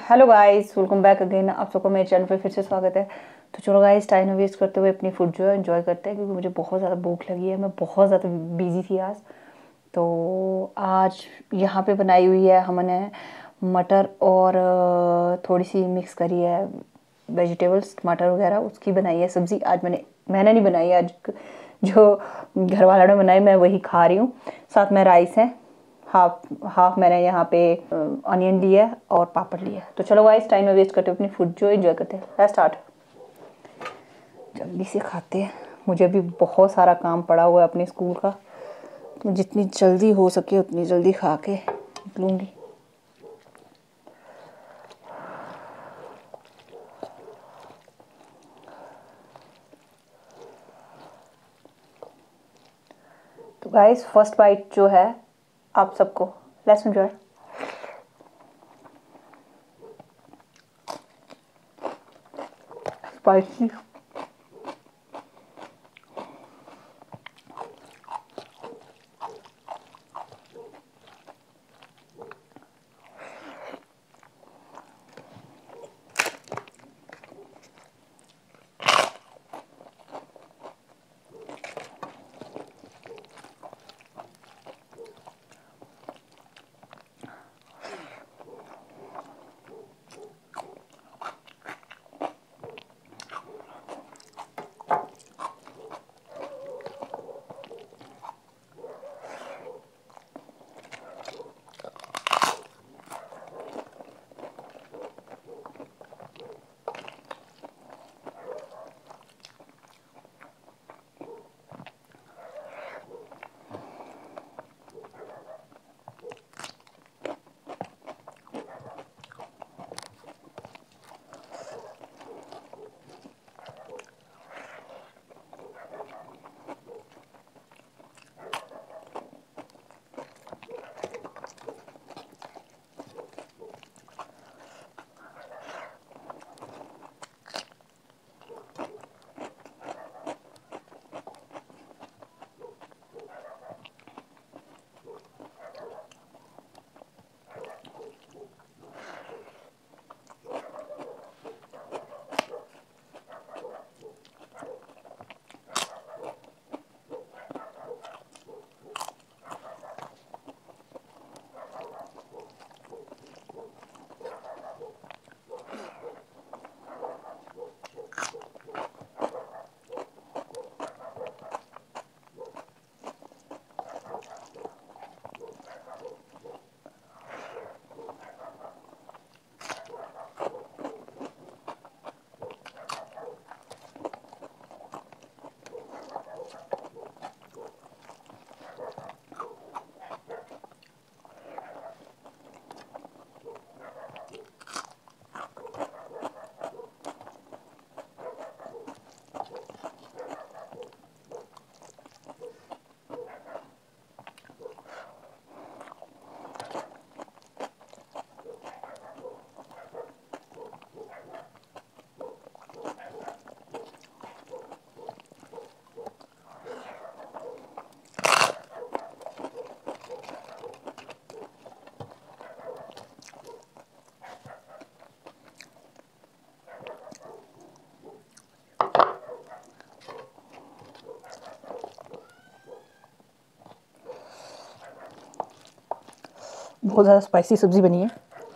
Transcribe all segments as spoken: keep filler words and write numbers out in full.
Hello guys, welcome back again. आप सबको मेरे चैनल पे फिर से स्वागत है। तो चलो गाइस, टाइम वेस्ट करते हुए अपनी फूड जो है एंजॉय करते हैं, क्योंकि मुझे बहुत ज़्यादा भूख लगी है। मैं बहुत ज़्यादा बिजी थी आज। तो आज यहाँ पे बनाई हुई है हमने मटर और थोड़ी सी मिक्स करी है वेजिटेबल्स, टमाटर वगैरह, उसकी बनाई है सब्ज़ी। आज मैंने मैंने नहीं बनाई, आज जो घर वालों ने बनाई मैं वही खा रही हूँ। साथ में राइस है, हाफ हाफ मैंने यहाँ पे ऑनियन लिया है और पापड़ लिया है। तो चलो गाइस, टाइम में वेस्ट करते अपनी फूड जो एंजॉय करते हैं। Let's start. जल्दी से खाते हैं, मुझे भी बहुत सारा काम पड़ा हुआ है अपने स्कूल का। तो जितनी जल्दी हो सके उतनी जल्दी खा के निकलूँगी। तो गाइस, फर्स्ट बाइट जो है आप सबको, लेट्स एंजॉय। स्पाइसी, बहुत ज़्यादा स्पाइसी सब्ज़ी बनी है।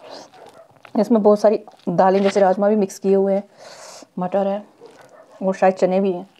इसमें बहुत सारी दालें जैसे राजमा भी मिक्स किए हुए हैं, मटर है और शायद चने भी हैं।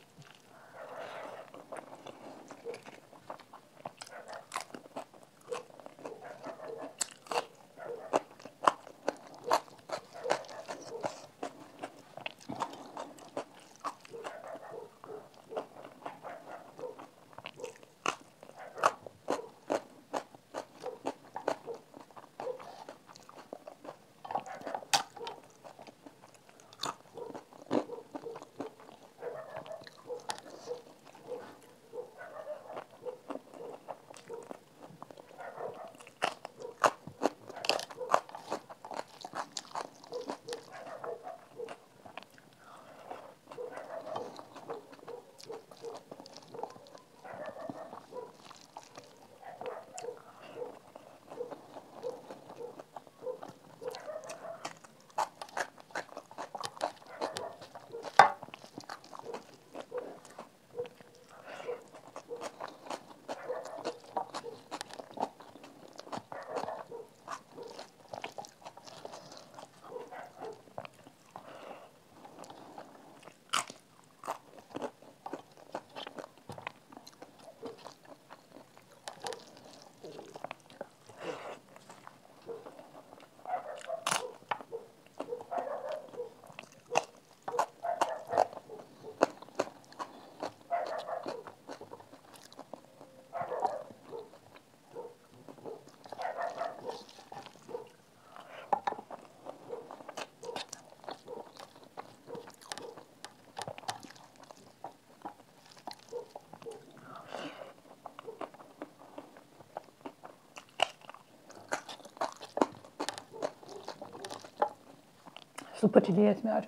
सुपर चिली है इसमें आज।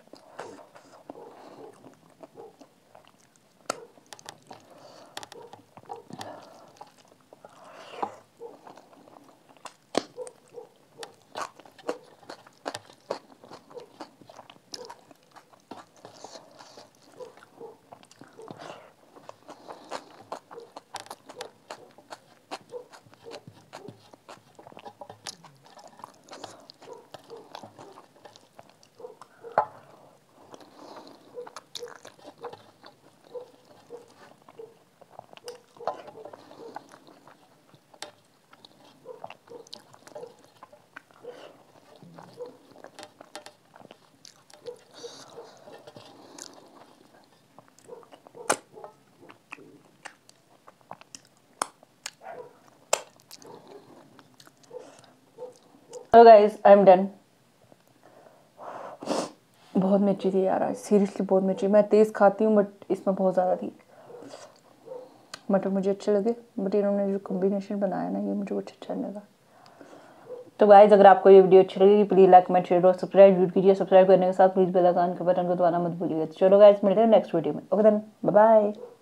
Hello guys, I am done. बहुत मिर्ची थी यार आज, सीरियसली बहुत मिर्ची। मैं तेज़ खाती हूँ बट इसमें बहुत ज़्यादा थी। मटर मुझे अच्छे लगे बट इन्होंने जो कॉम्बिनेशन बनाया ना, ये मुझे कुछ अच्छा नहीं लगा। तो गाइस, अगर आपको ये वीडियो अच्छी लगी प्लीज़ लाइक कमेंट शेयर और सब्सक्राइब जरूर कीजिए। सब्सक्राइब करने के साथ प्लीज़ बेल आइकन के बटन को दबाना मत भूलिए। चलो गाइस, मिलते हैं नेक्स्ट वीडियो में। Okay then, bye bye.